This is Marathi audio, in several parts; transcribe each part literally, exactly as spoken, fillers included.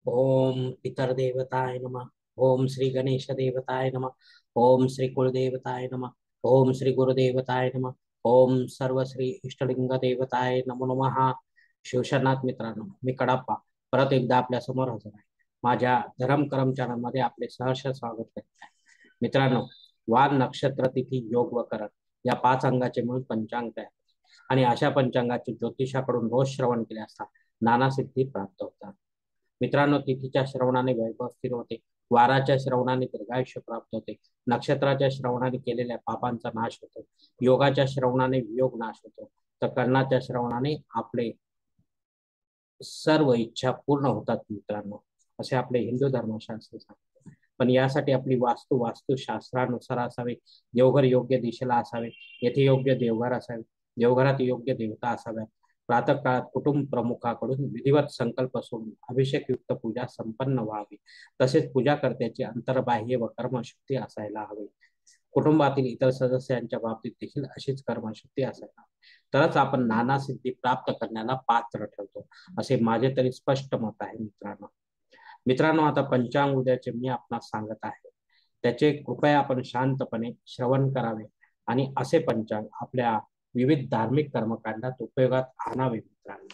ओम पितर देवताय नमः। ओम श्री गणेश देवताय नमः। ओम श्री कुलदेवताय नमः। ओम श्री गुरुदेवताय नमः। ओम सर्व श्री इष्टलिंग देवताय नमो नमः। शिवशरनाथ मित्रांनो, मी कडाप्पा परत एकदा आपल्या समोर हजर आहे. माझ्या धर्म करम चॅनल मध्ये आपले सहर्ष स्वागत करत आहे. मित्रांनो, वार नक्षत्र तिथी योग व करण या पाच अंगाचे मूळ पंचांग आहे आणि अशा पंचांगाचे ज्योतिषाकडून रोज श्रवण केले असता नाना सिद्धी प्राप्त होतात. मित्रांनो, तिथीच्या श्रवणाने वैभव स्थिर होते, वाराच्या श्रवणाने दीर्घायुष्य प्राप्त होते, नक्षत्राच्या श्रवणाने केलेल्या पापांचा नाश होतो, योगाच्या श्रवणाने वियोग नाश होतो, तर कर्णाच्या श्रवणाने आपले सर्व इच्छा पूर्ण होतात. मित्रांनो, असे आपले हिंदू धर्मशास्त्र सांगते. पण यासाठी आपली वास्तू वास्तुशास्त्रानुसार असावे, देवघर योग्य दिशेला असावे, येथे योग्य देवघर असावे, देवघरात योग्य देवता असाव्यात. प्रातःकाळात कुटुंब प्रमुखाकडून विधिवत संकल्प सोडून अभिषेकयुक्त पूजा संपन्न व्हावी. तसेच पूजा कर्त्याची अंतर्बाह्य व कर्मशुद्धी असायला हवी. कुटुंबातील इतर सदस्यांच्या बाबतीत देखील अशीच कर्मशुद्धी असायला हवी. तरच आपण नाना सिद्धी प्राप्त करण्याला पात्र ठरतो, असे माझे तरी स्पष्ट मत आहे. मित्रांनो मित्रांनो आता पंचांग उद्याचे मी आपणास सांगत आहे, त्याचे कृपया आपण शांतपणे श्रवण करावे आणि असे पंचांग आपल्या विविध धार्मिक कर्मकांडात उपयोगात आणावे. मित्रांनो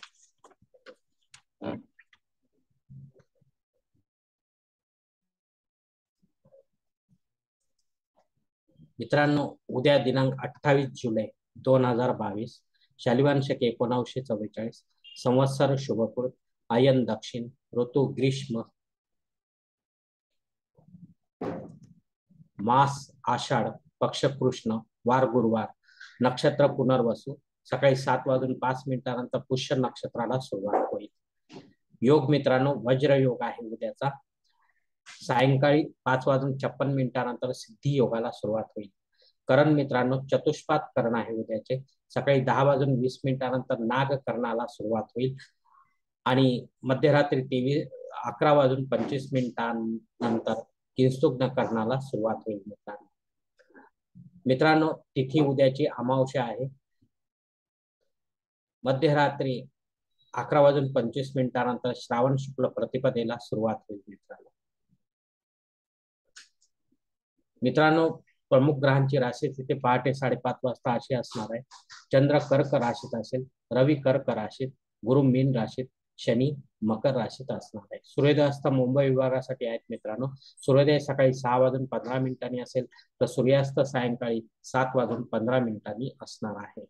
मित्रांनो उद्या दिनांक अठ्ठावीस जुलै दोन हजार बावीस, शालिवान शके एकोणावीसशे चव्वेचाळीस, संवत्सर शुभकृत, आयन दक्षिण, ऋतू ग्रीष्म, मास आषाढ, पक्ष कृष्ण, वार गुरुवार, नक्षत्र पुनर्वसू, सकाळी सात वाजून पाच मिनिटांनंतर पुष्य नक्षत्राला सुरुवात होईल. योग मित्रांनो वज्र योग आहे उद्याचा. सायंकाळी पाच वाजून छप्पन मिनिटांनंतर सिद्धी योगाला सुरुवात होईल. करण मित्रांनो चतुष्पाद करण आहे उद्याचे. सकाळी दहा वाजून वीस मिनिटांनंतर नाग करणाला सुरुवात होईल आणि मध्यरात्री तेवीस अकरा वाजून पंचवीस मिनिटांनंतर किंसुग्न करणाला सुरुवात होईल. मित्रांनो मित्रांनो तिथी उद्याची अमावस्या आहे. मध्यरात्री अकरा वाजून पंचवीस मिनिटांनंतर श्रावण शुक्ल प्रतिपदेला सुरुवात होईल. मित्रांनो मित्रांनो प्रमुख ग्रहांची राशी तिथे पहाटे साडेपाच वाजता अशी असणार आहे. चंद्र कर्क राशीत असेल, रवी कर्क राशीत, गुरु मीन राशीत, शनी मकर राशीत असणार आहे. सूर्योदय असता मुंबई विभागासाठी आहेत. मित्रांनो सूर्योदय सकाळी सहा वाजून पंधरा मिनिटांनी असेल, तर सूर्यास्त सायंकाळी सात वाजून पंधरा मिनिटांनी असणार आहे.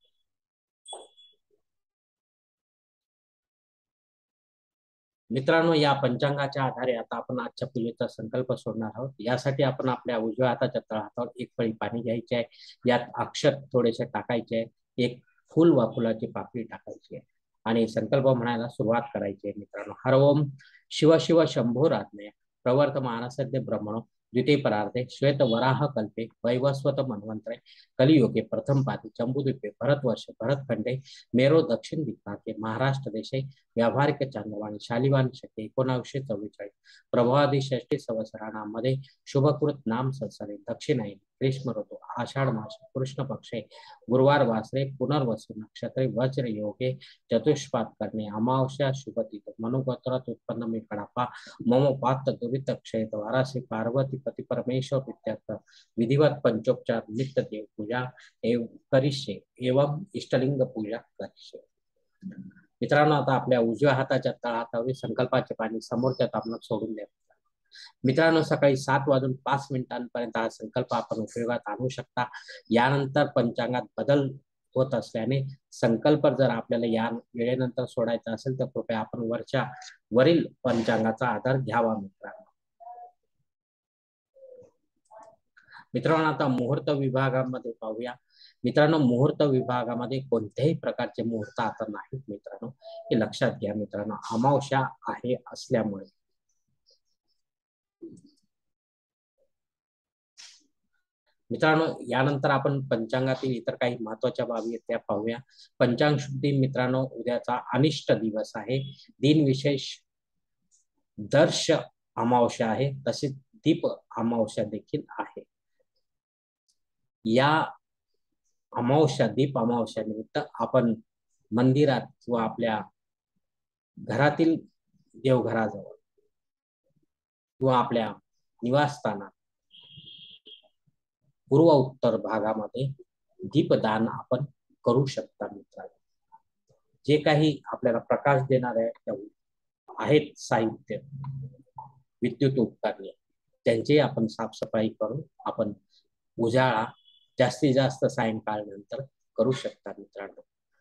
मित्रांनो या पंचांगाच्या आधारे आता आपण आजच्या पूजेचा संकल्प सोडणार आहोत. यासाठी आपण आपल्या उजव्या हाताच्या तळहातावर एक पळी पाणी घ्यायचे आहे. यात अक्षत थोडेसे टाकायचे आहे, एक फुल वा फुलाची पाकळी टाकायची आहे आणि संकल्प म्हणायला सुरुवात करायची आहे. मित्रांनो हर ओम शिव शिव शंभो रात्मय प्रवर्तमान सद्य ब्रह्मणो द्वितीय परार्थे श्वेत वराह कल्पे वैवस्वत मन्वंतरे कलियुगे प्रथम पादी जम्बूद्वीपे भरतवर्ष भरतखंडे मेरो दक्षिण दिग्भागे महाराष्ट्र देशे व्यावहारिक चांद्रवाणी शालिवान शके एकोणावीसशे चव्वेचाळीस प्रभावादी षष्टी संवत्सराणामध्ये शुभकृत नाम संवत्सरे दक्षिणायन ग्रीष्म ऋतू आषाढ मास कृष्ण पक्षे गुरुवार वासरे पुनर्वसु नक्षत्रे वज्र योगे चतुष्पाद करणे अमावस्या शुभतिथ मनोगोत्रात उत्पन्न मी कडाप्पा मम पात दुरित क्षय वारासी पार्वती पती परमेश्वर विद्यार्थ विधिवत पंचोपचार नित्य देव पूजा एव करिष्ये एवं इष्टलिंग पूजा करिष्ये. मित्रांनो आता आपल्या उजव्या हाताच्या तळहातावर संकल्पाचे पाणी समोरच्या तापमानात सोडून द्या. मित्रांनो सकाळी सात वाजून पाच मिनिटांपर्यंत हा संकल्प आपण उपयोगात आणू शकता. यानंतर पंचांगात बदल होत असल्याने संकल्प जर आपल्याला या वेळेनंतर सोडायचा असेल तर कृपया आपण वरच्या वरील पंचांगाचा आधार घ्यावा. मित्रांनो मित्रांनो आता मुहूर्त विभागामध्ये पाहूया. मित्रांनो मुहूर्त विभागामध्ये कोणत्याही प्रकारचे मुहूर्त आता नाहीत. मित्रांनो हे लक्षात घ्या. मित्रांनो अमावस्या आहे असल्यामुळे मित्रांनो यानंतर आपण पंचांगातील इतर काही महत्वाच्या बाबी आहेत त्या पाहूया. पंचांग शुद्धी मित्रांनो उद्याचा अनिष्ट दिवस आहे. दिन विशेष दर्श अमावस्या आहे, तसेच दीप अमावस्या देखील आहे. या अमावस्या दीप अमावस्या निमित्त आपण मंदिरात किंवा आपल्या घरातील देवघराजवळ किंवा आपल्या निवासस्थानात पूर्व उत्तर भागामध्ये दीपदान आपण करू शकता मित्रांनो. जे काही आपल्याला प्रकाश देणारे आहेत साहित्य, विद्युत उपकरणे, त्यांची आपण साफसफाई करून आपण उजाळा जास्तीत जास्त सायंकाळ नंतर करू शकता मित्रांनो.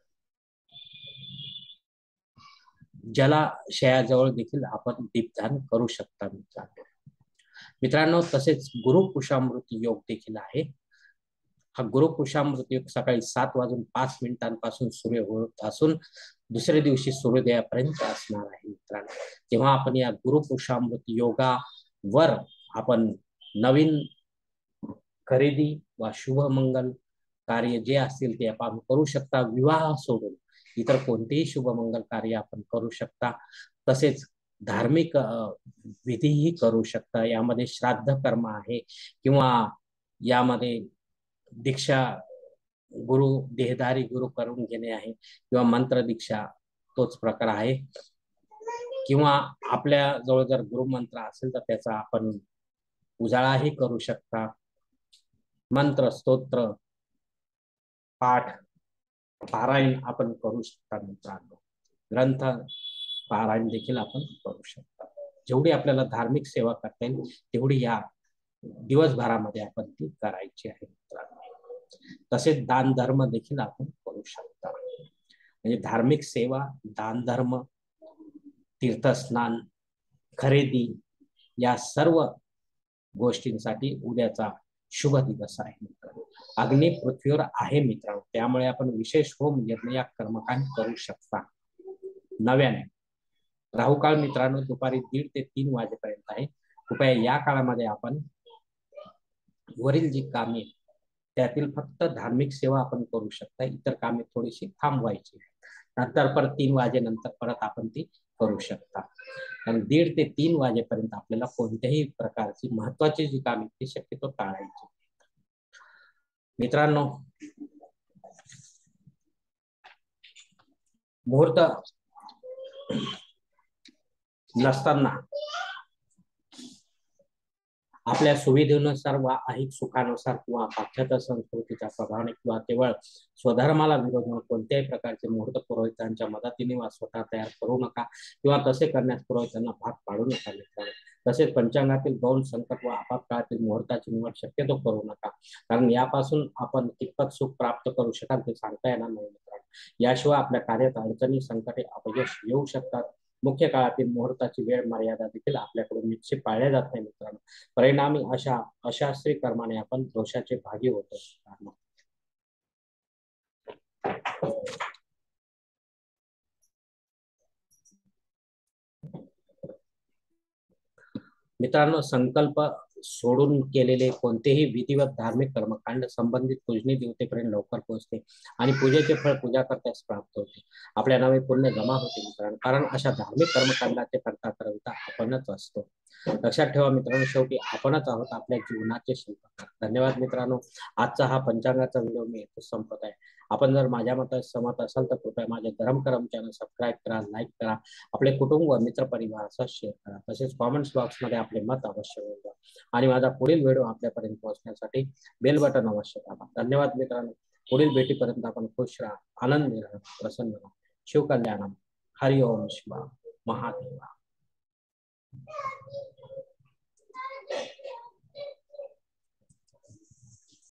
जलाशयाजवळ देखील आपण दीपदान करू शकता मित्रांनो. मित्रांनो तसेच गुरुपुषामृत योग देखील आहे. हा गुरुपुषामृत योग सकाळी सात वाजून पाच मिनिटांपासून सुरू होत असून दुसऱ्या दिवशी सूर्योदयापर्यंत असणार आहे मित्रांनो. तेव्हा आपण या गुरुपुषामृत योगावर आपण नवीन खरेदी व शुभमंगल कार्य जे असतील ते आपण करू शकता. विवाह सोडून इतर कोणतेही शुभमंगल कार्य आपण करू शकता. तसेच धार्मिक विधीही करू शकता. यामध्ये श्राद्ध कर्म आहे किंवा यामध्ये दीक्षा गुरु देहधारी गुरु करून घेणे आहे किंवा मंत्र दीक्षा तोच प्रकार आहे. किंवा आपल्या जवळ जर गुरुमंत्र असेल तर त्याचा आपण उजाळाही करू शकता. मंत्र स्तोत्र पाठ पारायण आपण करू शकता मित्रांनो. ग्रंथ पारायण देखील आपण करू शकता. जेवढी आपल्याला धार्मिक सेवा करता येईल तेवढी या दिवसभरामध्ये आपण ती करायची आहे मित्रांनो. तसेच दान धर्म देखील आपण करू शकता. म्हणजे धार्मिक सेवा, दान धर्म, तीर्थस्नान, खरेदी या सर्व गोष्टींसाठी उद्याचा शुभ दिवस आहे मित्रांनो. अग्नी पृथ्वीवर आहे मित्रांनो, त्यामुळे आपण विशेष होम यज्ञ या कर्मकांड करू शकता. नव्याने राहुकाळ मित्रांनो दुपारी दीड ते तीन वाजेपर्यंत आहे. कृपया या काळामध्ये आपण वरील जी कामे त्यातील फक्त धार्मिक सेवा आपण करू शकता. इतर कामे थोडीशी थांबवायची. नंतर परत तीन वाजेनंतर परत आपण ती करू शकता. आणि दीड ते तीन वाजेपर्यंत आपल्याला कोणत्याही प्रकारची महत्वाची जी कामे ती शक्यतो टाळायची. मित्रांनो मुहूर्त नसताना आपल्या सुविधेनुसार व ऐहिक सुखानुसार किंवा पाश्चात्य संस्कृतीच्या प्रभावाने किंवा केवळ स्वधर्माला विरोध न कोणत्याही प्रकारचे मुहूर्त पुरोहितांच्या मदतीने वा स्वतः तयार करू नका किंवा तसे करण्यास पुरोहितांना भाग पाडू नका मित्रांनो. तसेच पंचांगातील गौण संकट व आपातकाळातील मुहूर्ताची निवड शक्यतो करू नका, कारण यापासून आपण कितपत सुख प्राप्त करू शकाल ते सांगता येणार नाही मित्रांनो. याशिवाय आपल्या कार्यात अडचणी संकटे अपयश येऊ शकतात. मुख्य काळातील मुहूर्ताची वेळ मर्यादा देखील आपल्याकडून निश्चित पाळल्या जात नाही मित्रांनो. परिणामी अशा अशास्त्री कर्माने आपण दोषाचे भागी होतो. मित्रांनो संकल्प सोडून केलेले कोणतेही विधिवत धार्मिक कर्मकांड संबंधित पूजनी देवतेपर्यंत लवकर पोहोचते आणि पूजेचे फळ पूजा करताच प्राप्त होते. आपल्या नावे पुण्य जमा होते मित्रांनो, कारण अशा धार्मिक कर्मकांडाचे करता करता आपणच असतो. लक्षात ठेवा मित्रांनो, शेवटी आपणच आहोत आपल्या जीवनाचे शिल्पकार. धन्यवाद मित्रांनो. आजचा हा पंचांगाचा व्हिडिओ मी इथे संपत आहे. आपण जर माझ्या मतात सहमत असाल तर कृपया माझे धर्मकरम चॅनल सबस्क्राईब करा, लाईक करा, आपले कुटुंब व मित्र परिवाराचा शेअर करा. तसेच कॉमेंट्स बॉक्समध्ये आपले मत अवश्य बोलवा आणि माझा पुढील व्हिडिओ आपल्यापर्यंत पोहोचण्यासाठी बेल बटन अवश्य दाबा. धन्यवाद मित्रांनो. पुढील भेटीपर्यंत आपण खुश राहा, आनंदी राहा, प्रसन्न राहा. शिवकल्याणम. हरि ओम शिवा महादेवा.